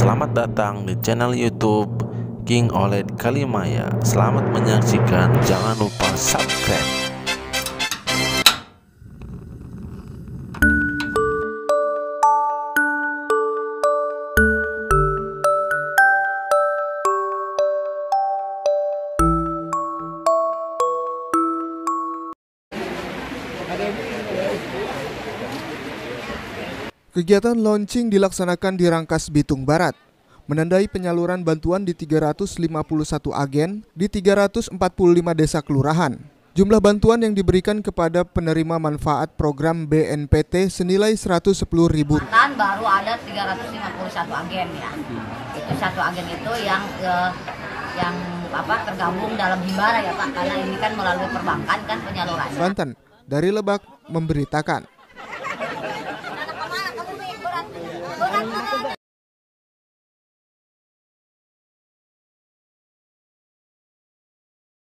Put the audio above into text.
Selamat datang di channel YouTube King OLED Kalimaya. Selamat menyaksikan, jangan lupa subscribe. Kegiatan launching dilaksanakan di Rangkas Bitung Barat, menandai penyaluran bantuan di 351 agen di 345 desa kelurahan. Jumlah bantuan yang diberikan kepada penerima manfaat program BNPT senilai Rp110.000. Baru ada 351 agen ya. Itu satu agen itu yang tergabung dalam Himbara ya Pak, karena ini kan melalui perbankan kan penyalurannya. Banten dari Lebak memberitakan.